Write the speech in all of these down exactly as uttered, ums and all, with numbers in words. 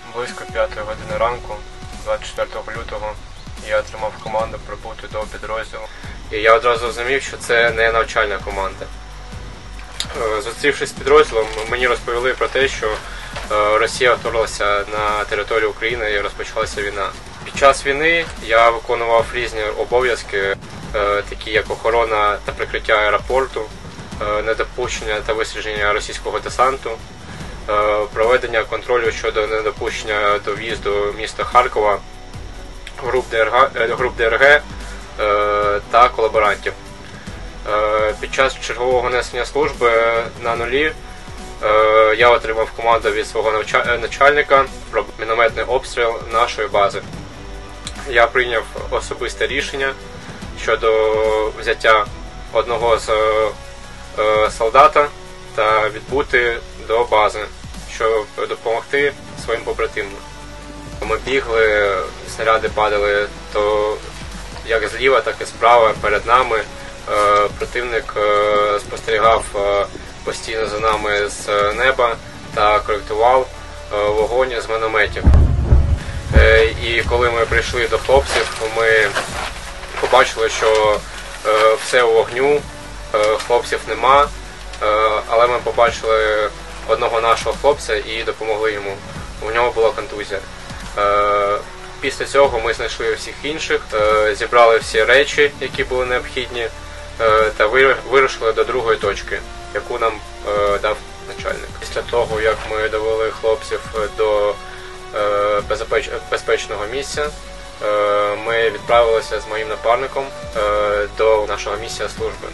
Близько п'ятої години ранку, двадцять четвертого лютого, я отримав команду прибути до підрозділу. І я одразу зрозумів, що це не навчальна команда. Зустрівшись з підрозділом, мені розповіли про те, що Росія вторглася на територію України і розпочалася війна. Під час війни я виконував різні обов'язки, такі як охорона та прикриття аеропорту, недопущення та висадження російського десанту, проведення контролю щодо недопущення до в'їзду міста Харкова, груп ДРГ та колаборантів. Під час чергового несення служби на нулі я отримав команду від свого начальника про мінометний обстріл нашої бази. Я прийняв особисте рішення щодо взяття одного з солдата та відбути до бази, щоб допомогти своїм побратимам. Ми бігли, снаряди падали то як зліва, так і справа перед нами. Противник спостерігав постійно за нами з неба та коректував вогонь з мінометів. І коли ми прийшли до хлопців, ми побачили, що все у вогню, хлопців нема, але ми побачили одного нашого хлопця і допомогли йому. У нього була контузія. Після цього ми знайшли всіх інших, зібрали всі речі, які були необхідні, та вирушили до другої точки, яку нам дав начальник. Після того, як ми довели хлопців до безпечного місця, ми відправилися з моїм напарником до нашого місця служби.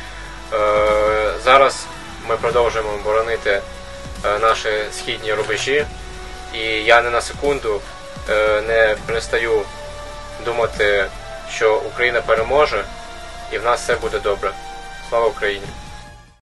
Зараз ми продовжуємо боронити наші східні рубежі, і я не на секунду не перестаю думати, що Україна переможе і в нас все буде добре. Слава Україні!